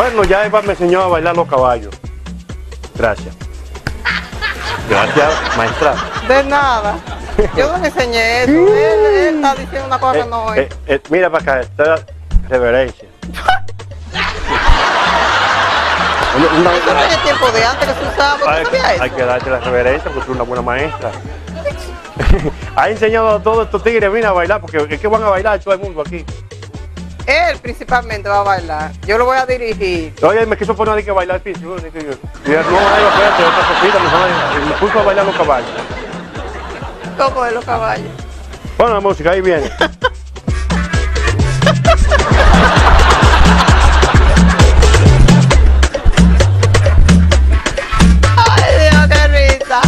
Bueno, ya Eva me enseñó a bailar los caballos. Gracias. Gracias, maestra. De nada. Yo no le enseñé eso. Él está diciendo una cosa que no es. Mira para acá, esta es reverencia. Eso no es el tiempo de antes que se usaba, ¿por qué sabía eso? Hay que darte la reverencia porque tú eres una buena maestra. Ha enseñado a todos estos tigres, mira, a bailar, porque es que van a bailar todo el mundo aquí. Él principalmente va a bailar. Yo lo voy a dirigir. Oye, me quiso poner a que bailar el piso. No, espérate, otra cosita, me puso a bailar los caballos. ¿Cómo de los caballos? Pon la música, ahí viene. Ay, Dios, qué risa.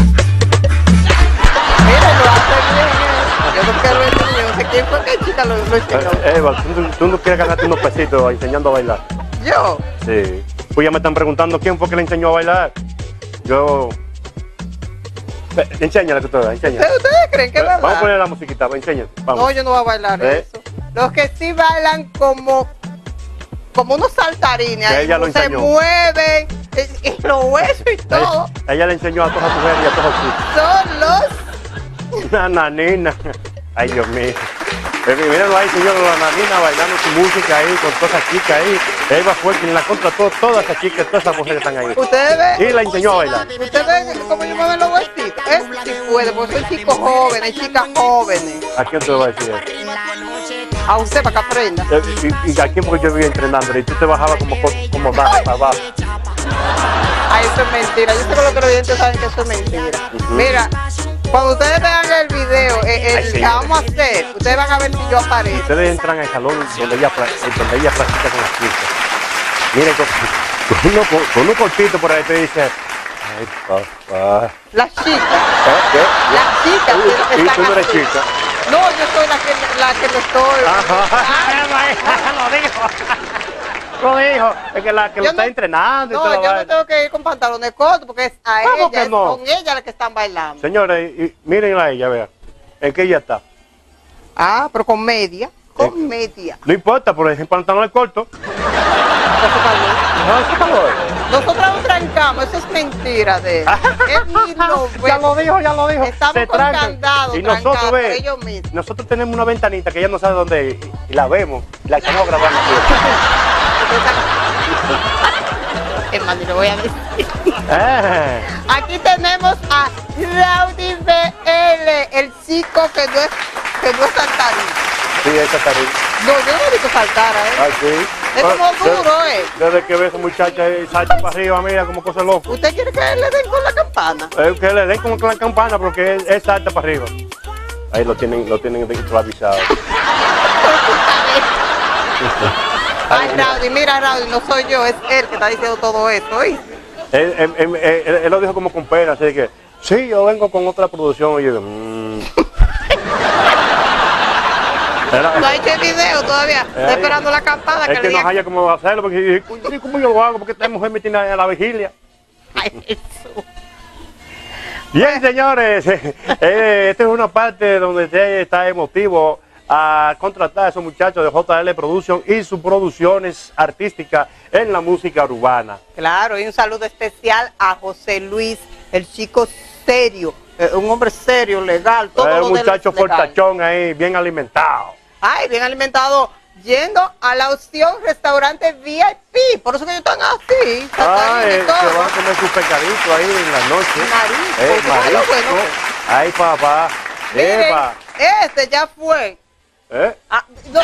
Mira, lo hace bien. Yo no quiero ver niño, no sé quién fue que chica lo enseñó. Eva, ¿tú no quieres ganarte unos pesitos enseñando a bailar? ¿Yo? Sí. Pues ya me están preguntando quién fue que le enseñó a bailar. Yo... Enséñale que tú veas, enséñale. ¿Ustedes creen que es verdad? Vamos a poner la musiquita, enséñale. Vamos. No, yo no voy a bailar eso. Los que sí bailan como unos saltarines, ahí ella lo se enseñó. Mueven, y los huesos y todo. Ella le enseñó a todas las mujeres y a todos los chicos. Son los... Una nanina. Ay, Dios mío. Mírenlo ahí, señor, la nanina bailando su música ahí, con todas esas chicas ahí. Eva fue quien la contrató, todas esas chicas, todas esas mujeres están ahí. Ustedes ven. Y la enseñó a bailar. Ustedes ven cómo yo mueven los huesitos. Eso sí puede, porque son chicos jóvenes, chicas jóvenes. ¿A quién te lo va a decir eso? A usted para que aprenda. ¿Y a quién? Porque yo vivía entrenando y tú te bajabas como baja para abajo. Ay, eso es mentira. Yo sé que los televidentes saben que eso es mentira. Mira, cuando ustedes vean el video, que vamos a hacer, ustedes van a ver si yo aparezco. Ustedes entran al salón donde ella practica con las chicas. Mire, con un cortito por ahí te dice, ay, papá. Las chicas. ¿Qué? Las chicas. ¿Y tú no eres así. chica? No, yo soy la que lo estoy. Lo dijo, es que la que lo está entrenando. No, yo no tengo que ir con pantalones cortos porque es a ella, es con ella la que están bailando. Señores, mírenla a ella, vea. ¿En qué ella está? Ah, pero con media. Con media. No importa, por ejemplo, pantalones cortos. No, eso calor. Nosotros nos trancamos, eso es mentira de él. Él ni lo ve. Ya lo dijo. Estamos Se con trancan. candado, Y nosotros, por ve, ellos mismos. nosotros tenemos una ventanita que ella no sabe dónde ir, y la vemos, la estamos grabando aquí. Es más, lo voy a decir. Aquí tenemos a Rowdy BL, el chico que no es saltarín. Sí, esa tarima. No, yo no he visto saltar a él. Ay, sí. Es como duro, Desde que ve a esa muchacha y salta para arriba, mira, como cosa loca. ¿Usted quiere que le den con la campana? Que le den como con la campana porque él salta para arriba. Ahí lo tienen esclavizado. Ay, Rowdy, mira, Rowdy, no soy yo, es él que está diciendo todo esto, ¿oíste? Él lo dijo como con pena, así que, sí, yo vengo con otra producción. Y yo digo, No ha hecho el video todavía, está esperando la campana es que no haya cómo hacerlo, porque ¿cómo yo lo hago? Porque esta mujer me tiene a la vigilia. Ay, Jesús. Bien, señores, esta es una parte donde usted está emotivo a contratar a esos muchachos de JL Production y sus producciones artísticas en la música urbana. Claro, y un saludo especial a José Luis, el chico serio, un hombre serio, legal, todo lo un muchacho legal. fortachón ahí, bien alimentado. Ay, bien alimentado, yendo a la opción restaurante VIP, por eso que ellos están así. Que van a comer su pescadito ahí en la noche. Marisco, marisco. bueno. Ay, papá. Miren, Eva. este ya fue. Ah, No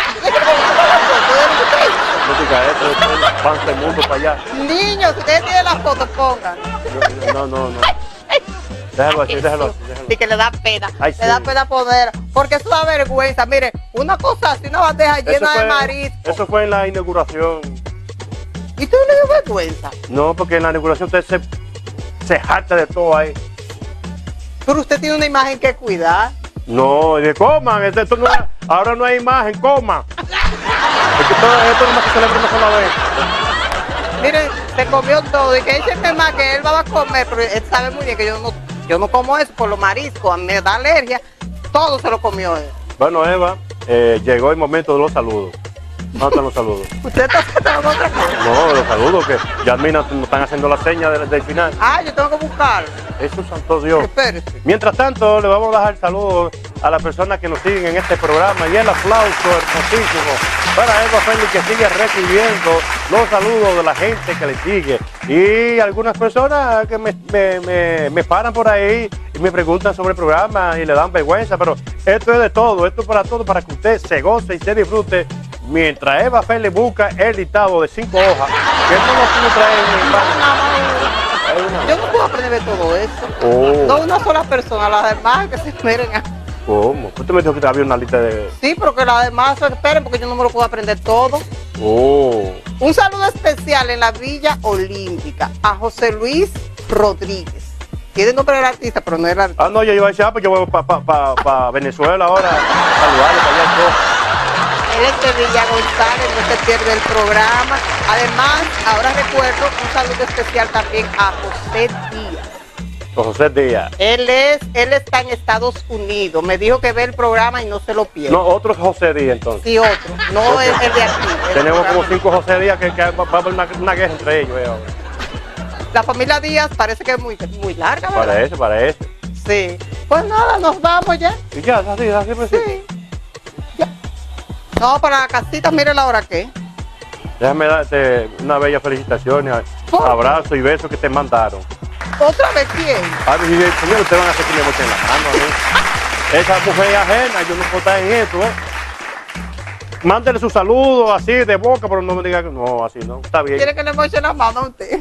música, esto es el pan del mundo para allá. niños, si ustedes tienen las fotos, pongan. No. Déjalo así. Y que le da pena, Ay, le da pena poner, porque eso da vergüenza. Mire, una cosa así, una bandeja llena de marisco. Eso fue en la inauguración. ¿Y tú le dio vergüenza? No, porque en la inauguración usted se jacta de todo ahí. Pero usted tiene una imagen que cuidar. No, de coman, esto no, ahora no hay imagen, coman. Es que esto nomás se celebra una sola vez. Miren, se comió todo y que échenme más que él va a comer, pero él sabe muy bien que yo no como eso por los mariscos, a mí me da alergia, todo se lo comió él. Bueno, Eva, llegó el momento de los saludos. ¿Dónde están los saludos? ¿Usted está haciendo otra cosa? No, los saludos que Yasmina nos están haciendo la seña del final. Ah, yo tengo que buscarlo. Eso es santo Dios. Espérese. Mientras tanto, le vamos a dejar saludos a las personas que nos siguen en este programa y el aplauso hermosísimo para Eva Félix, que sigue recibiendo los saludos de la gente que le sigue. Y algunas personas que me paran por ahí y me preguntan sobre el programa y le dan vergüenza, pero esto es de todo, esto es para todo, para que usted se goce y se disfrute mientras Eva Félix busca el listado de 5 hojas, que no lo pudo traer en el banco. Yo no puedo aprender de todo eso. No una sola persona, las demás que se esperen. ¿Cómo? Usted me dijo que había una lista de... Sí, pero que las demás se esperen porque yo no me lo puedo aprender todo. Un saludo especial en la Villa Olímpica a José Luis Rodríguez. Tiene nombre del artista, pero no es el artista. Ah, no, yo iba a decir, pues yo voy para Venezuela ahora, saludarle para allá todo. Él es de Villa González, no se pierde el programa. Además, ahora recuerdo un saludo especial también a José Díaz. José Díaz. Él está en Estados Unidos. Me dijo que ve el programa y no se lo pierde. No, otro José Díaz entonces. Sí, otro. No el de aquí. Tenemos como 5 José Díaz que va a haber una guerra entre ellos. La familia Díaz parece que es muy larga, ¿verdad? Parece. Sí. Pues nada, nos vamos ya. Y ya, así pues sí. Ya. No, para la casita, mire la hora que. Déjame darte una bella felicitación, abrazo y beso que te mandaron. ¿Otra vez quién? Ay, señor, ustedes van a hacer que me mochen la mano, ¿no? Esa mujer es ajena, yo no puedo estar en eso, ¿eh? Mándele su saludo así de boca, pero no me diga que no, así no, está bien. ¿Quiere que le moche la mano a usted?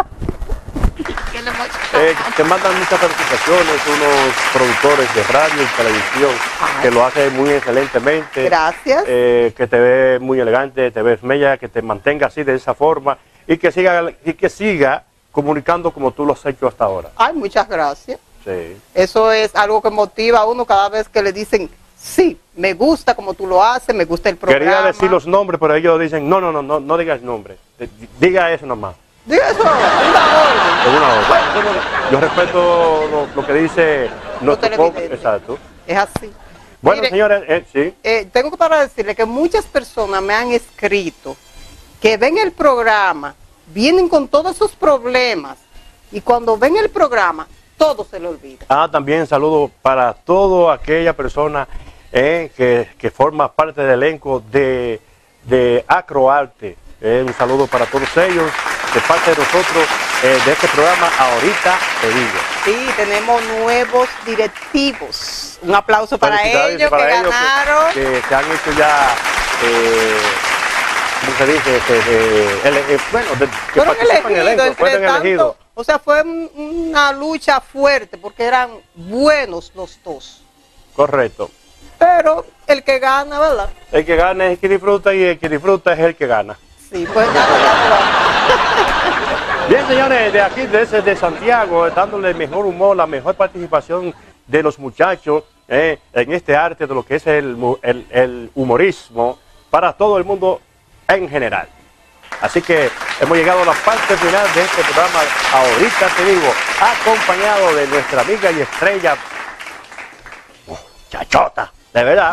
¿Que le moche la mano? Te mandan muchas felicitaciones unos productores de radio y televisión. Ay, que lo hacen muy excelentemente. Gracias. Que te ve muy elegante, te ves bella, que te mantenga así de esa forma y que siga comunicando como tú lo has hecho hasta ahora. Ay, muchas gracias. Sí. Eso es algo que motiva a uno cada vez que le dicen, sí, me gusta como tú lo haces, me gusta el programa. Quería decir los nombres, pero ellos dicen, no digas nombre, diga eso nomás. Diga eso, una orden. Yo respeto lo que dice nuestro pueblo. Exacto. Es así. Bueno, mire, señores, sí. Tengo que para decirle que muchas personas me han escrito que ven el programa, vienen con todos sus problemas y cuando ven el programa, todo se le olvida. Ah, también saludo para toda aquella persona que forma parte del elenco de Acroarte. Un saludo para todos ellos, de parte de nosotros, de este programa Ahorita Te Digo. Sí, tenemos nuevos directivos. Un aplauso para ellos que ganaron. Que se han hecho ya... ¿cómo se dice? Fueron elegidos. O sea, fue una lucha fuerte porque eran buenos los dos. Correcto. Pero el que gana, ¿verdad? El que gana es el que disfruta y el que disfruta es el que gana. Sí, pues nada. Bien, señores, de aquí, desde Santiago, dándole el mejor humor, la mejor participación de los muchachos en este arte de lo que es el humorismo para todo el mundo en general. Así que hemos llegado a la parte final de este programa Ahorita Te Digo, acompañado de nuestra amiga y estrella Chachota, de verdad.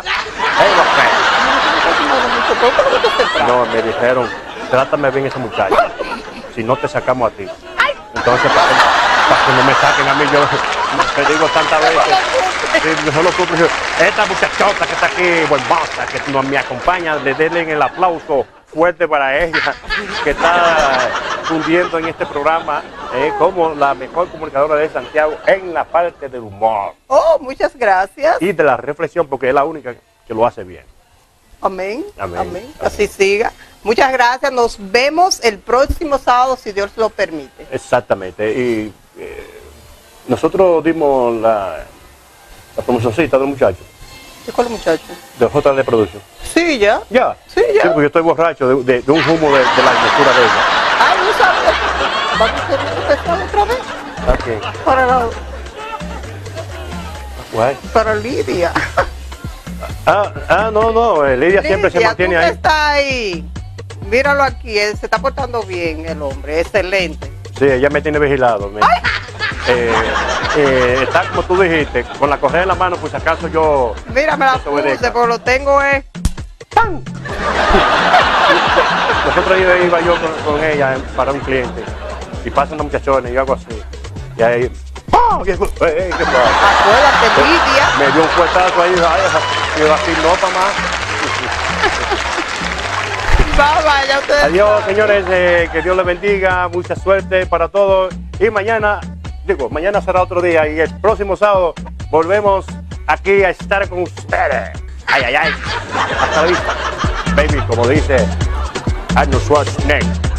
No, me dijeron, trátame bien esa muchacha, si no te sacamos a ti. Entonces, para que no me saquen a mí, yo te digo tantas veces, solo esta muchachota que está aquí, hermosa, que nos me acompaña, le den el aplauso fuerte para ella, que está fundiendo en este programa como la mejor comunicadora de Santiago en la parte del humor. Oh, muchas gracias. Y de la reflexión, porque es la única que lo hace bien. Amén. Amén. Así siga. Muchas gracias. Nos vemos el próximo sábado, si Dios lo permite. Exactamente. Y nosotros dimos la promocioncita del muchacho. ¿De cuál muchacho? De JL Producción. Sí, ya. ¿Ya? Sí, ya. Sí, porque yo estoy borracho de un humo de la lectura de ella. Ay, no sabes. ¿Vamos a empezar otra vez? ¿A quién? Para Lidia. No, Lidia siempre se mantiene ahí. Está ahí. Míralo aquí, se está portando bien el hombre, excelente. Sí, ella me tiene vigilado. Está como tú dijiste, con la correa en la mano, pues acaso yo... Mira, me la puse, pero lo tengo ¡pam! Nosotros iba yo con ella para un cliente y pasan los muchachones y algo así. Y ahí, ¡oh! ¿Qué pasa? Acuérdate, Lidia. Me dio un fuetazo ahí, y así no para más. Vaya, ustedes. Adiós, señores, que Dios les bendiga, mucha suerte para todos. Y mañana será otro día y el próximo sábado volvemos aquí a estar con ustedes. Ay, ay, ay. Hasta la vista. Baby, como dice Arnold Schwarzenegger.